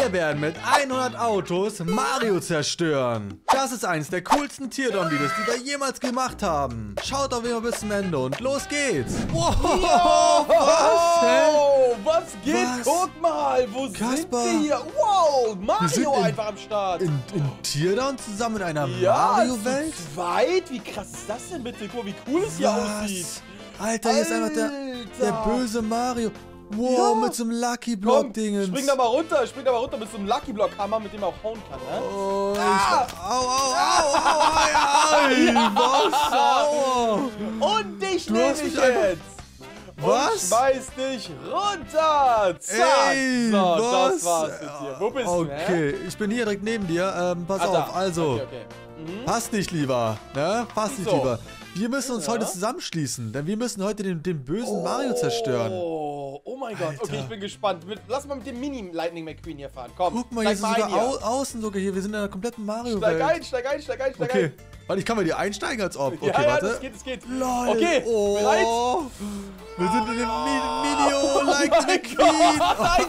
Wir werden mit 100 Autos Mario zerstören. Das ist eins der coolsten Teardown-Videos, die wir jemals gemacht haben. Schaut auf jeden Fall bis zum Ende und los geht's. Wow, was geht? Was? Guck mal, wo Kaspar, sind wir hier? Wow, wir Mario sind einfach am Start. In Teardown zusammen in einer Ja, Mario-Welt? zu zweit? Wie krass ist das denn bitte? Guck mal, wie cool es hier aussieht. Alter, hier ist einfach der böse Mario. Wow, Ja. mit so einem Lucky Komm, Block-Dingens. spring da mal runter mit so einem Lucky Block Hammer, mit dem er auch hauen kann, ne? Oh, was? Und dich Du nehme hast ich mich einfach- jetzt. Was? Und schmeiß dich runter. Zack. Ey, so, was? das war's jetzt hier. Wo bist du, Okay, ich bin hier direkt neben dir. Pass Ah, da. auf, also. Okay. Passt nicht lieber, ne? Passt nicht So. lieber. Wir müssen uns Ja. heute zusammenschließen, denn wir müssen heute den bösen Mario zerstören. Oh mein Gott. Alter. Okay, ich bin gespannt. Lass mal mit dem Mini-Lightning McQueen hier fahren. Komm, Guck mal, hier ist steig sogar ein hier. außen sogar hier. Wir sind in einer kompletten Mario-Welt. Steig ein. Okay, warte, ich kann mal die einsteigen als ob. Okay, Ja, warte. das geht. Lol. Okay, bereit? Oh. Wir sind in dem Minio like mein the Queen. Gott, dein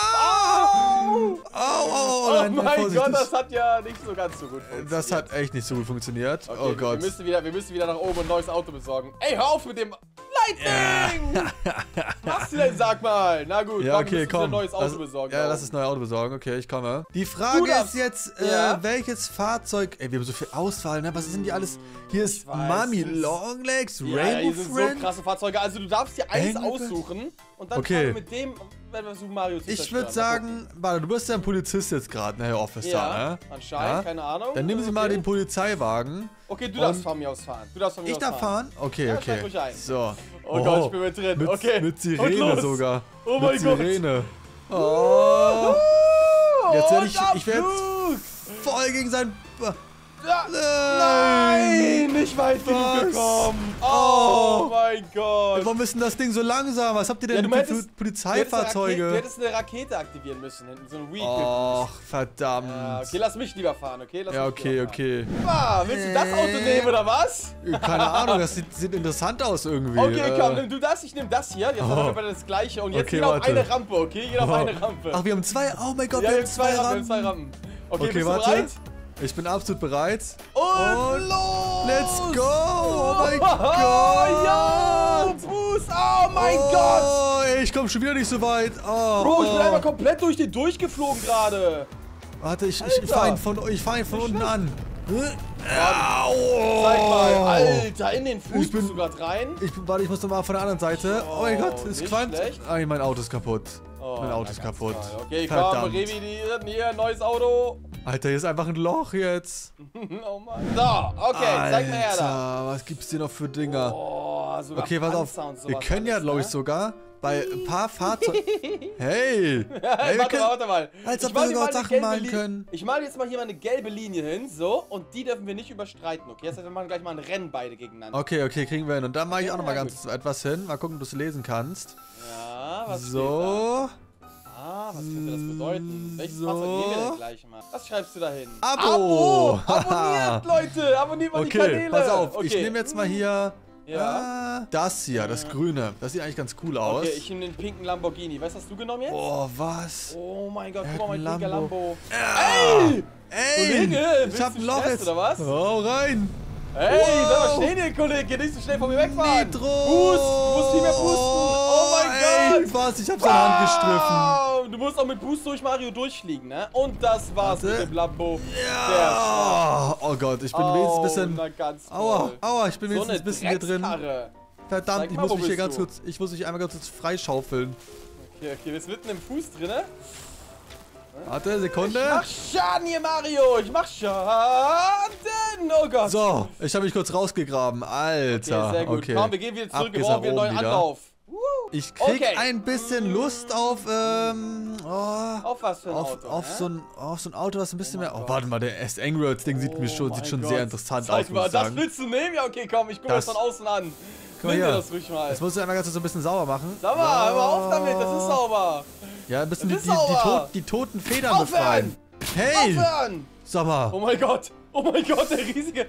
Kopf! Au, Oh nein, mein vorsichtig. Gott, das hat ja nicht so ganz so gut funktioniert. Das hat echt nicht so gut funktioniert. Okay, Oh Gott. Wir müssen wieder nach oben ein neues Auto besorgen. Ey, hör auf mit dem Lightning! Was machst du denn, sag mal? Na gut, Ja, wir okay, müssen wieder komm. ein neues Auto besorgen. Ja, lass das neue Auto besorgen. Okay, ich komme. Die Frage darfst- ist jetzt, Ja? welches Fahrzeug... Ey, wir haben so viel Auswahl, ne? Was sind die alles? Hier ist weiß Mami es. Longlegs, Ja, Rainbow hier sind so Friend. krasse Fahrzeuge. Also du darfst dir eins Angry Birds. aussuchen und dann Okay. fahren wir mit dem, wenn wir versuchen, Mario zu Ich zerstören. würde sagen, warte, du bist ja ein Polizist jetzt gerade, ne, Herr Officer, Ja, ne? anscheinend, keine Ahnung. Dann nehmen Sie mal den Polizeiwagen. Okay, du Und- darfst von mir aus fahren. Ich darf fahren? Okay, Ja, okay. steig ruhig ein. So. Oh Gott, ich bin mit drin. Mit, Okay. Mit Und Sirene los. sogar. Oh mit mein Gott. Sirene. Oh. Jetzt werde ich werde Flug. voll gegen sein... Ja. Nein, nicht weit genug Was? gekommen. Oh, Oh. mein Gott. Warum ist denn das Ding so langsam? Was habt ihr Ja, denn du für hättest- Polizeifahrzeuge? Du hättest eine Rakete aktivieren müssen hinten, so ein Vehicle. Och, verdammt. Ja, okay, lass mich lieber fahren, okay? Lass Ja, mich okay, lieber okay. fahren. Ah, willst du das Auto nehmen oder was? Keine Ahnung, das sieht interessant aus irgendwie. Okay, komm, nimm du das, ich nehme das hier. Jetzt haben wir beide das gleiche. Und jetzt Okay, jeder auf warte. eine Rampe, okay? Jeder auf eine Rampe. Ach, wir haben zwei. Oh mein Gott, Ja, wir wir haben haben zwei Rampen. zwei Rampen. Okay, Okay, bist warte. du bereit? Ich bin absolut bereit. Und los! Let's go! Oh mein Oh, ja! Gott! Boost! Oh mein Gott! Oh, ey, ich komme schon wieder nicht so weit. Oh, Bro, ich bin einfach komplett durch den durchgeflogen gerade. Warte, ich Alter. fahre ihn von unten an. Au! Zeig mal, Alter, in den Fuß Ich bin- bist du gerade rein. Warte, ich muss nochmal von der anderen Seite. Oh mein Gott, es nicht qualmt. schlecht. Ay, mein Auto ist kaputt. Oh, mein Auto ist na, ganz kaputt. toll. Okay, komm, Verdammt. revidieren. Hier, neues Auto. Alter, hier ist einfach ein Loch jetzt. Oh Mann. So, okay, zeig mal her da. Alter, was gibt's hier noch für Dinger? Oh, sogar Okay, pass auf. Panzer und Wir sowas können ja, alles, glaube ich, ne? sogar bei ein paar Fahrzeugen... Hey! Hey, Warte mal. Als Ich ob mal wir hier sogar mal eine Sachen gelbe malen Linie- können. Ich male jetzt mal hier mal eine gelbe Linie hin, so, und die dürfen wir nicht überstreiten, okay? Das heißt, wir machen gleich mal ein Rennen beide gegeneinander. Okay, kriegen wir hin. Und da mache ich auch noch mal Ja, ganz etwas hin. Mal gucken, ob du es lesen kannst. Ja, was steht da? So. Ah, was könnte das bedeuten? Welches So. Fahrzeug nehmen wir denn gleich mal? Was schreibst du da hin? Abo! Abonniert, Leute! Abonniert mal die Okay, Kanäle! pass auf. Okay. Ich nehme jetzt mal hier... Ja. das hier, das grüne. Das sieht eigentlich ganz cool aus. Okay, ich nehme den pinken Lamborghini. Weißt du, was du genommen jetzt? Boah, was? Oh mein Gott, Er guck mal, hat mein ein pinker Lambo. Lambo. Ey! Kollege, willst ich hab du ein Loch Stress, jetzt. oder was? Hau rein! Hey, Wow. bleib mal stehen hier, Kollege. Nicht so schnell von mir wegfahren. Nitro! Boost, du musst viel mehr boosten. Oh mein ey, Gott. was? Ich hab seine Hand gestriffen. Wow. Du musst auch mit Boost durch Mario durchfliegen, ne? Und das war's Warte. mit dem Lambo. Ja. Oh Gott, ich bin wenigstens ein bisschen... Na, ganz Aua, toll. aua, ich bin So wenigstens eine ein bisschen hier drin. Dreckskarre. Verdammt, Zeig ich mal, muss wo mich hier bist ganz du? kurz... Ich muss mich einmal ganz kurz freischaufeln. Okay, wir sind mitten im Fuß drinne. Warte, Sekunde. Ich mach Schaden hier, Mario. Ich mach Schaden. Oh Gott. So, ich habe mich kurz rausgegraben. Alter. Okay, sehr gut. Okay. Komm, wir gehen wieder zurück. Ab Wir geht's brauchen nach wieder einen neuen oben wieder. Anlauf. Ich krieg Okay. ein bisschen Lust auf, Auf was für ein Auto? auf hä? so ein Auto, das ein bisschen mein mehr... Oh, Gott. warte mal, der Angry Birds Ding sieht Oh sieht mein schon Gott. sehr interessant aus, Zeig muss mal, ich das sagen. willst du nehmen? Ja, okay, komm, ich gucke Das- das von außen an. Guck mal Nimm dir hier. das ruhig mal. Das musst du einmal ganz so ein bisschen sauber machen. Sag mal, hör mal auf damit, das ist sauber. Ja, ein bisschen Das die, ist sauber. die toten Federn Aufhören! befreien. Hey! Aufhören! Sag mal. Oh mein Gott, der riesige...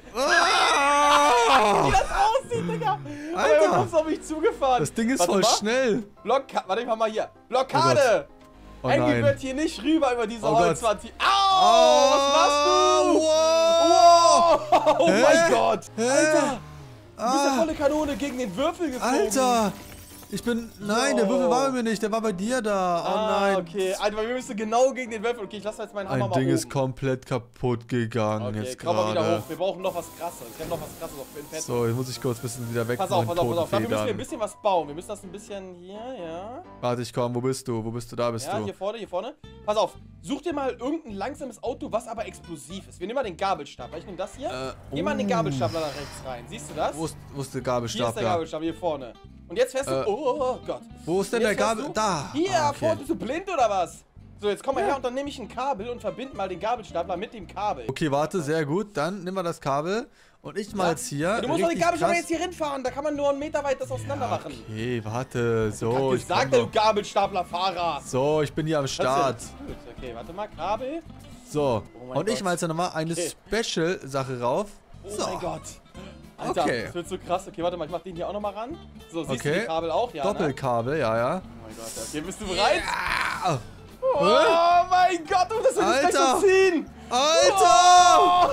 Ah! Wie das aussieht, Digga. Aber Alter. er kommt auf mich zugefahren. Das Ding ist Warte voll mal. schnell. Warte, ich mach mal hier. Blockade! Oh Andy nein. wird hier nicht rüber über diese Oh Gott. Holzwand. Au! Was machst du? Wow! Wow! Oh Hä? mein Gott! Hä? Alter! Du bist ja Ah, volle Kanone gegen den Würfel geflogen. Alter! Ich bin... Nein, der Würfel war bei mir nicht. Der war bei dir da. Oh nein. Okay. Alter, wir müssen genau gegen den Würfel. Okay, ich lasse jetzt meinen Hammer Ein mal Ding oben. ist komplett kaputt gegangen Okay, jetzt komm mal wieder gerade. hoch. Wir brauchen noch was Krasses. Ich habe noch was Krasses auf dem Fett. So, jetzt muss ich kurz ein bisschen wieder weg Pass von auf, den pass auf, pass auf. Dafür müssen wir ein Totenfedern. bisschen was bauen. Wir müssen das ein bisschen hier, ja. Warte, ich komm. Wo bist du? Wo bist du? Da bist Ja, du. hier vorne, hier vorne. Pass auf. Such dir mal irgendein langsames Auto, was aber explosiv ist. Wir nehmen mal den Gabelstapler. Ich nehme das hier. Geh mal in den Gabelstapler nach rechts rein. Siehst du das? Wo ist der Hier ist der Gabelstapler? Gabelstapler, hier vorne. Und jetzt fährst du... Oh Gott. Wo ist denn Jetzt der fährst Gabel? du- Da! Hier, Ah, okay. vor, bist du blind oder was? So, jetzt komm mal her und dann nehme ich ein Kabel und verbinde mal den Gabelstapler mit dem Kabel. Okay, warte, sehr gut. Dann nehmen wir das Kabel und ich mal jetzt hier. Ja, du musst doch den richtig Gabelstapler krass- jetzt hier hinfahren, da kann man nur einen Meter weit das auseinander machen. Okay, warte. Ich So, hab ich gesagt, komm du doch. Gabelstaplerfahrer. So, ich bin hier am Start. Das ist ja gut. Okay, warte mal, Kabel. So, Oh mein und ich Gott. mal jetzt nochmal eine Okay. Special-Sache rauf. Oh So, mein Gott. Alter, Okay. das wird so krass. Okay, warte mal, ich mach den hier auch nochmal ran. So, siehst du Okay. die Kabel auch? Ja, ne? Doppelkabel, ja, ja. Oh mein Gott, okay, bist du bereit? Ah, Oh mein Gott, du musst das jetzt gleich Alter. so ziehen. Alter!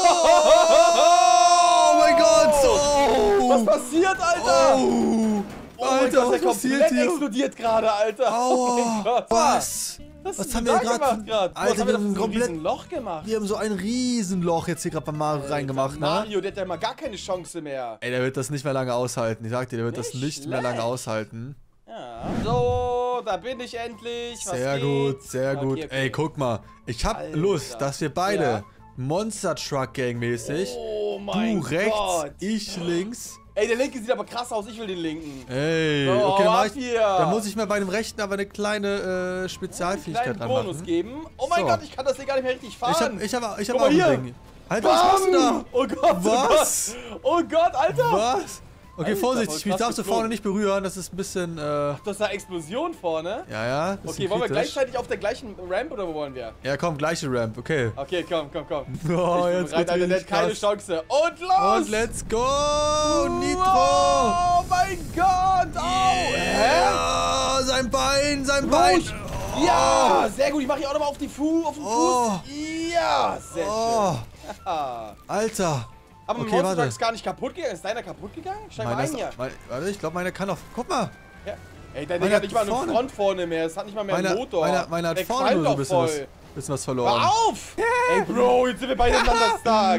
Oh mein Gott! Was Oh! passiert, Alter? Oh! Oh mein Alter, Gott, der was passiert komplett hier? explodiert gerade, Alter. Oh mein Aua! Gott. Was? Was Was hast haben du wir da gerade? gemacht gerade? Alter, Was haben wir wir haben da für komplett. ein Loch gemacht? Wir haben so ein Riesenloch jetzt hier gerade bei Mario reingemacht, ne? Mario, der hat ja mal gar keine Chance mehr. Ey, der wird das nicht mehr lange aushalten. Ich sag dir, der wird das Nicht nicht mehr lange schlecht. aushalten. Ja. So, da bin ich endlich. Was Sehr geht? gut, sehr gut. Okay, okay. Ey, guck mal. Ich hab Alter. Lust, dass wir beide Ja. Monster Truck Gang mäßig. Oh mein Du rechts, Gott. ich links. Ey, der linke sieht aber krass aus. Ich will den linken. Ey, So, okay, dann, mach ab ich, hier. dann muss ich mir bei dem rechten aber eine kleine Spezialfähigkeit Kleinen dran Bonus machen. geben. Oh mein So. Gott, ich kann das hier gar nicht mehr richtig fahren. Ich hab Guck auch mal ein hier. Ding. Alter, was machst du da? Oh Gott, Was? Oh Gott, oh Gott, Alter. Was? Okay, Alter, vorsichtig, voll mich krass darfst du geflogen. vorne nicht berühren, das ist ein bisschen, Das ist eine Explosion vorne. ja, das Okay, ist wollen wir kritisch. gleichzeitig auf der gleichen Ramp oder wo wollen wir? Ja, komm, gleiche Ramp, okay. Okay, komm. Oh, Ich bin jetzt bereit, wird's Alter, der richtig hat keine krass. Chance. Und los! Und let's go! Nitro! Oh mein Gott! Au! Hä? Ja, sein Bein! Rouge! Ja, sehr gut. Ich mache hier auch nochmal auf den Fuß. Oh. Ja, sehr Oh, schön. Haha. Alter! Aber mein Okay, Monster warte. Truck ist gar nicht kaputt gegangen. Ist deiner kaputt gegangen? Steig mal Meiner ein hier. ist, warte, ich glaube, meiner kann auch. Guck mal! Ja. Ey, dein Ding Meiner hat nicht mal eine vorne. Front vorne mehr. Es hat nicht mal mehr einen Meiner, Motor. meiner hat Der vorne qualmt nur so ein doch bisschen voll. bisschen was verloren. Hör auf! Ey, Bro, jetzt sind wir beide ineinander stark.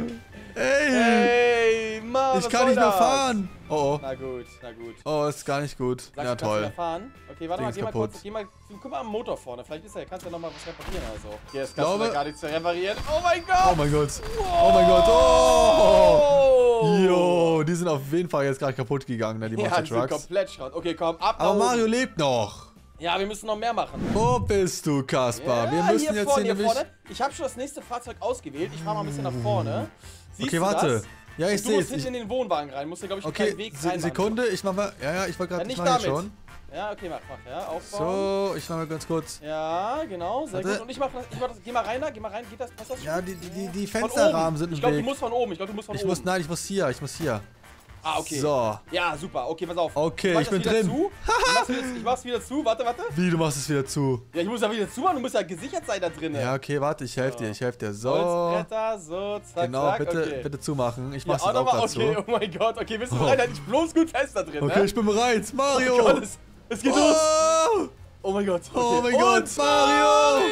Ey! Ey, Mann, Ich was kann soll nicht mehr das? fahren! Oh, oh. Na gut, na gut. Oh, ist gar nicht gut. Sagst Ja, du, kannst du toll. mehr fahren? Okay, warte Ding mal, ist geh mal kaputt. kurz, guck mal am Motor vorne. Vielleicht ist er, kannst du ja nochmal was reparieren oder so. Okay, jetzt kannst glaube- du da gar nichts mehr reparieren. Oh mein Gott! Oh mein Gott! Oh mein Gott! Oh! Oh! Jo, die sind auf jeden Fall jetzt gerade kaputt gegangen, ne, die Ja, Monster die sind Trucks. komplett Schrott. Okay, komm, ab Aber da oben. Mario lebt noch! Ja, wir müssen noch mehr machen. Wo bist du, Kaspar? Wir müssen hier jetzt vorne, hier hier nämlich... vorne. Ich habe schon das nächste Fahrzeug ausgewählt. Ich fahre mal ein bisschen nach vorne. Siehst Okay, du warte. Das? Ja, ich Und du sehe musst es. hinten in den Wohnwagen rein. Musst du, glaube ich, einen Okay, kleinen Weg rein. Sekunde, ich mach mal... Ja, ich wollte Ja, gerade... nicht Ich mach hier damit. schon. Ja, okay, mach. Ja, aufbauen. So, ich mach mal ganz kurz... Ja, genau, sehr Warte. gut. Und ich mach das, geh mal rein da, geht das, passt das schon? Ja, die Von Fensterrahmen oben. sind im Ich glaube, du Weg. musst von oben. Ich glaube, du musst von Ich oben. muss... Nein, ich muss hier. Ah, okay. So. Ja, super. Okay, pass auf. Okay, mach ich das bin wieder drin. Zu. Ich mach's wieder zu. Warte. Wie, du machst es wieder zu? Ja, ich muss ja wieder zu machen. Du musst ja gesichert sein da drinnen. Ja, okay, warte, ich helfe dir. So. Holzbretter, so, zack, Genau, zack. bitte, okay. bitte zumachen. Ich Ja, mach's auch jetzt auch nochmal. dazu. Okay, oh mein Gott. Okay, bist du Oh. bereit? Halt dich bloß gut fest da drin, Okay, ne? ich bin bereit. Mario! Oh Gott, es geht los. Oh, Oh mein Gott. Okay. oh mein Und Gott, Mario!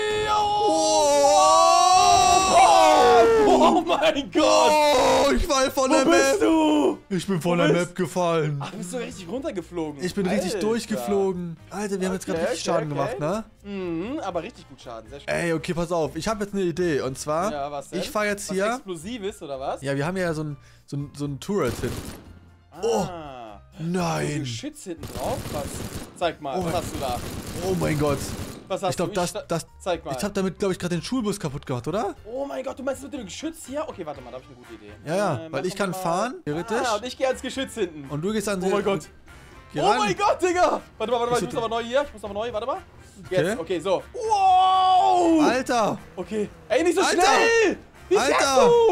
Oh mein Gott. Oh, ich fall von der Wo bist Map! du? Ich bin von Wo der bist- Map gefallen. Ach, du bist so richtig runtergeflogen. Ich bin richtig Alter. durchgeflogen. Alter, wir haben jetzt gerade Okay, richtig okay, Schaden gemacht, ne? Mhm, aber richtig gut Schaden. Sehr schön. Ey, okay, pass auf. Ich habe jetzt eine Idee. Und zwar, Ja, was denn? ich fahre jetzt Was hier. Explosives oder was? Ja, wir haben ja so ein Turret hinten. Oh, Ah. nein. Geschütz hinten drauf? Was? Zeig mal, Oh was mein- hast du da? Oh mein Gott. Was hast Ich glaube, du? Zeig mal. ich habe damit, glaube ich, gerade den Schulbus kaputt gemacht, oder? Oh mein Gott, du meinst mit dem Geschütz hier? Okay, warte mal, da habe ich eine gute Idee. Ja, weil machen ich kann wir mal- fahren, theoretisch. Ah, und ich gehe ans Geschütz hinten. Und du gehst an Oh mein Gott. Geh Oh ran. mein Gott, Digga! Warte mal, Ich ich muss so- aber neu hier. Warte mal. Okay. Jetzt, okay, so. Wow! Alter! Okay. Ey, nicht so Alter! schnell! Wie Alter! fährst du?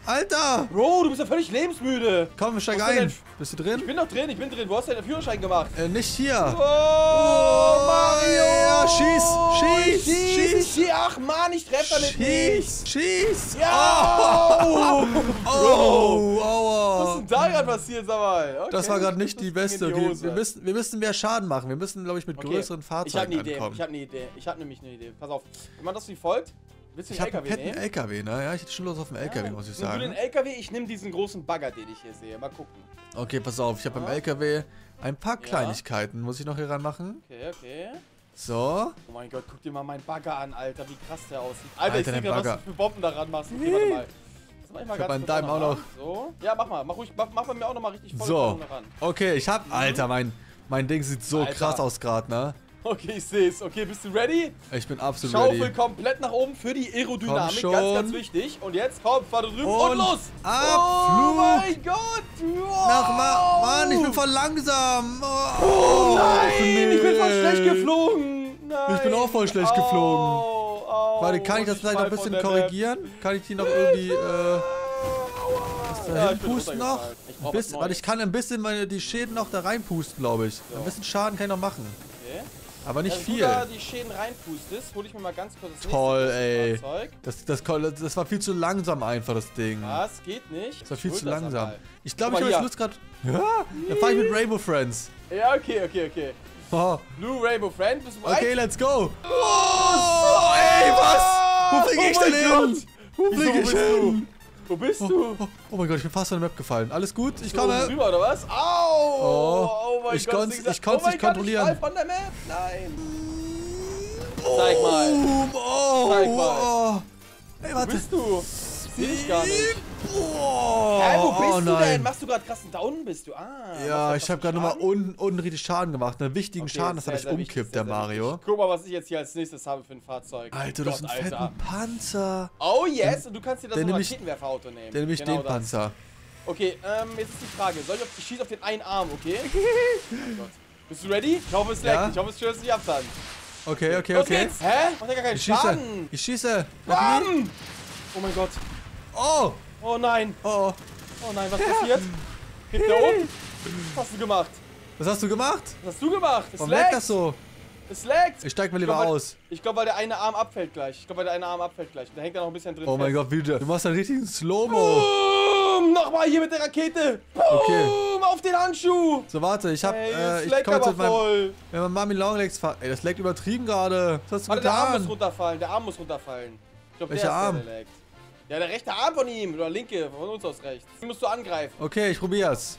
Alter! Bro, du bist ja völlig lebensmüde. Komm, steig Was ist denn ein. denn- Bist du drin? Ich bin doch drin, ich bin drin. Wo hast du deinen Führerschein gemacht? Nicht hier. Oh, Mario! Ja, schieß! Ach, Mann, ich treffe damit nicht. Schieß! Ja! Oh, Was aua. ist denn da gerade passiert, sag mal? Okay, Das war gerade nicht die das ging beste. in die Okay, Hose. wir müssen mehr Schaden machen. Wir müssen, glaube ich, mit größeren Fahrzeugen ankommen. Ich habe eine Idee. Ich habe nämlich eine Idee. Pass auf. Wir machen das wie folgt. Willst du Ich den habe einen LKW fetten nehmen? LKW, ne? Ja, ich hätte schon Lust auf einen LKW, muss ich Nimm du den sagen. LKW, ich nehme diesen großen Bagger, den ich hier sehe. Mal gucken. Okay, pass auf. Ich habe beim LKW ein paar Kleinigkeiten. Muss ich noch hier ranmachen? Okay. So. Oh mein Gott, guck dir mal meinen Bagger an, Alter. Wie krass der aussieht. Alter, ich Alter, sehe der gerade, was Bagger. du für Bomben daran machst. Okay, warte mal. Ich hab meinen Daim auch noch. So. Ja, mach mal. Mach bei mir auch nochmal richtig voll So. ran. Okay, ich hab. Alter, mein Ding sieht so Alter. krass aus gerade, ne? Okay, ich sehe es. Okay, bist du ready? Ich bin absolut Schaufel ready. komplett nach oben für die Aerodynamik. Komm schon. Ganz wichtig. Und jetzt komm, fahr du drüben und los. Oh Abflug! mein Gott. Wow. Mann, ich bin voll langsam. Oh nein, nee. ich bin voll schlecht geflogen. Nein. Ich bin auch voll schlecht geflogen. Au. Warte, kann ich das vielleicht noch ein bisschen korrigieren? Kann ich die noch irgendwie, da hinpusten noch? Warte, ich kann ein bisschen die Schäden noch da reinpusten, glaube ich. Ein bisschen Schaden kann ich noch machen. Okay. Aber nicht Wenn viel. du da die Schäden reinpustest, hol ich mir mal ganz kurz das Toll, nächste ey. Fahrzeug. Das war viel zu langsam einfach, das Ding. Das geht nicht. Das war viel Hol zu das langsam. einmal. Ich glaube, Guck ich mal habe jetzt Lust gerade... Ja, dann fahre ich mit Rainbow Friends. Ja, okay. Oh. Blue Rainbow Friend, bist du bereit? Okay, let's go. Oh, ey, was? Wo fliege ich denn mein hin? Gott. Wo Wieso, fliege ich bist hin? Wo bist du? Oh mein Gott, ich bin fast von der Map gefallen. Alles gut? Ich Oben komme. rüber, oder was? Au! Oh, mein ich Gott, konnt's- Ding sagt- ich konnt's nicht kontrollieren. Ich fall von der Map? Nein. Zeig mal. Oh, Zeig mal. oh. Ey, Wo warte. bist du? Ich seh dich gar nicht. Oh, Wo bist du nein. denn? Machst du gerade krassen Down? Bist du? Ja, ich habe gerade nochmal Schaden? unten richtig Schaden gemacht. Einen wichtigen Schaden, das habe ich umkippt, der Mario. Guck mal, was ich jetzt hier als nächstes habe für ein Fahrzeug. Alter, das ist ein Alter. fetten Panzer. Oh yes, und du kannst dir das Dann nehm ich- Raketenwerferauto nehmen. Dann nehme ich Genau den das. Panzer. Okay, jetzt ist die Frage. Ich schieße auf den einen Arm, okay? Oh Gott. Bist du ready? Ich hoffe, es leckt. Ja. Ich hoffe, es stört nicht ab dann. Okay. Los geht's! Hä? Macht ja gar keinen Ich schieße. Schaden! Ich schieße. Bam! Oh mein Gott. Oh. Oh nein. Oh. Oh nein, was passiert? Hebt der um? Was hast du gemacht? Was hast du gemacht? Was hast du gemacht? Es Warum leckt laggt! das so? Es laggt! Ich steig mal lieber glaub, weil- aus. Ich glaube, weil der eine Arm abfällt gleich. Da hängt er noch ein bisschen drin Oh mein fest. Gott, wie du machst einen richtigen Slow-Mo. Boom! Nochmal hier mit der Rakete! Boom! Okay. Auf den Handschuh! So, warte, ich hab, Ey, ich komme jetzt mit meinem, voll. wenn man Mami Longlegs fahrt. Ey, das leckt übertrieben gerade. Was hast du Warte, der Arm muss getan? runterfallen. Der Arm muss runterfallen. Ich glaube, Welcher Arm? Der laggt. Ja, der rechte Arm von ihm. Oder linke, von uns aus rechts. Den musst du angreifen. Okay, ich probier's.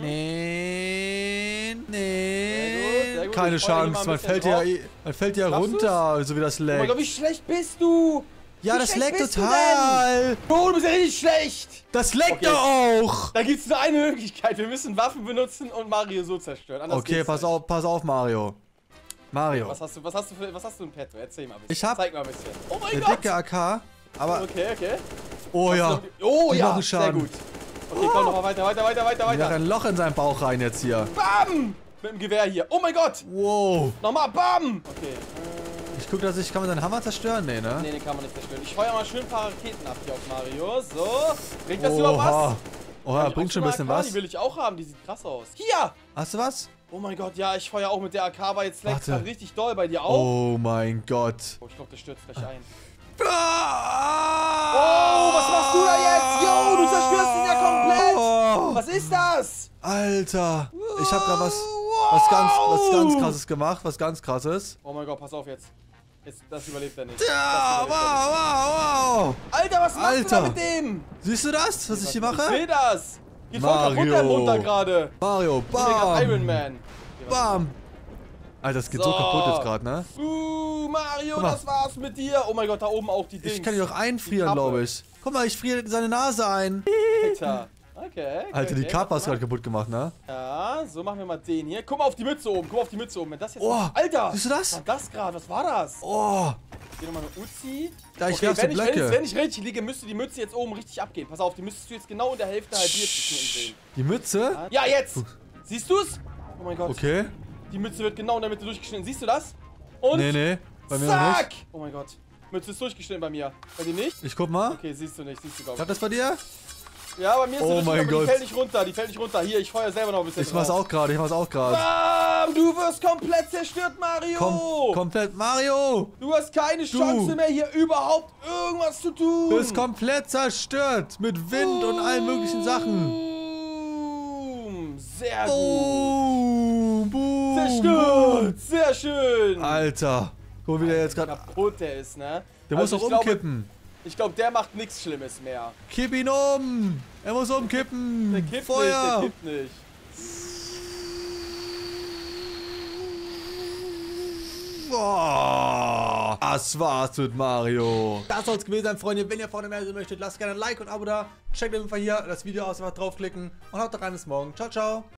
Nee. Sehr gut. Keine Ich feuer hier mal Chance, ein man bisschen fällt drauf. man fällt ja Schaffst runter, so wie das Oh mein Gott, leckt. wie schlecht bist du? Ja, Wie das schlecht leckt bist du total. Oh, du bist ja richtig schlecht. Das leckt Okay. doch auch. Da gibt's nur eine Möglichkeit. Wir müssen Waffen benutzen und Mario so zerstören. Anders Okay, geht's pass nicht. auf, Mario. Mario, Was hast du in petto? Erzähl mal ein bisschen. Ich hab Zeig mal ein bisschen. Oh mein eine Gott. dicke AK, aber, Okay. oh ja, Oh Die ja, machen sehr Schaden. gut. Okay, komm noch mal weiter. ich mach ein Loch in seinen Bauch rein jetzt hier. Bam! Mit dem Gewehr hier. Oh mein Gott. Wow. Nochmal, bam! Okay. Ich guck, kann man seinen Hammer zerstören? Nee, ne? Nee, den kann man nicht zerstören. Ich feuer mal schön ein paar Raketen ab hier auf Mario. So. Bringt das überhaupt was? Oha, Ich bringt auch schon so ein bisschen eine AK, was. Die will ich auch haben, die sieht krass aus. Hier! Hast du was? Oh mein Gott, ja, ich feuer auch mit der AK, aber jetzt leckt Warte. halt richtig doll bei dir auch. Oh mein Gott. Oh, ich glaube, der stürzt gleich ein. Oh, Oh, was machst du da jetzt? Yo, du zerstörst ihn ja komplett. Oh, Was ist das? Alter, ich hab grad was ganz krasses gemacht, was ganz krasses. Oh mein Gott, pass auf jetzt. Das überlebt er nicht. Ja, Das überlebt er nicht. wow. Alter, was machst du da Alter. mit dem? Siehst du das, was ich hier Ich mache? seh das. Geht voll Mario. kaputt der Mund da gerade. Mario, Ich bin grad Iron bam, Man. bam. Alter, das geht so So. kaputt jetzt gerade, ne? Mario, Guck mal. das war's mit dir. Oh mein Gott, da oben auch die Dings. Ich kann dich auch einfrieren, Kappe. glaube ich. Guck mal, ich friere seine Nase ein. Alter. Okay. Alter, die Kappe hast warte du gerade mal. kaputt gemacht, ne? Ja, so machen wir mal den hier. Guck mal auf die Mütze oben. Wenn das jetzt. Oh, Alter! siehst du das? Was war das gerade? Was war das? Oh, Hier nochmal eine Uzi. da ich Okay, werf so Blöcke. wenn ich richtig liege, müsste die Mütze jetzt oben richtig abgehen. Pass auf, die müsstest du jetzt genau in der Hälfte halbiert sehen. Die Mütze? Ja, jetzt! Siehst du's? Oh mein Gott. Okay. Die Mütze wird genau in der Mitte durchgeschnitten. Siehst du das? Und Nee, bei mir noch zack! nicht. Oh mein Gott. Mütze ist durchgeschnitten bei mir. Bei dir nicht? Ich guck mal. Okay, siehst du nicht. Siehst du, glaub ich. Klappt das bei dir? Ja, bei mir ist Oh sie mein richtig, aber Gott. die fällt nicht runter, die fällt nicht runter. Hier, ich feuer selber noch ein bisschen Ich mach's drauf. auch gerade, Bam, du wirst komplett zerstört, Mario. Komplett, Mario! Du hast keine Chance mehr, hier überhaupt irgendwas zu tun. Du bist komplett zerstört mit Wind und allen möglichen Sachen. Boom. Sehr gut. Boom, Zerstört. Sehr schön. Alter, guck mal, wie der jetzt gerade... Kaputt der ist, ne? Der muss doch ich glaube, umkippen. ich glaube, der macht nichts Schlimmes mehr. Kipp ihn um! Er muss umkippen! Der kippt Feuer! nicht, der kippt nicht. Boah, das war's mit Mario. Das soll's gewesen sein, Freunde. Wenn ihr vorne mehr sehen möchtet, lasst gerne ein Like und ein Abo da. Checkt auf jeden Fall hier das Video aus, einfach draufklicken und haut rein bis morgen. Ciao, ciao.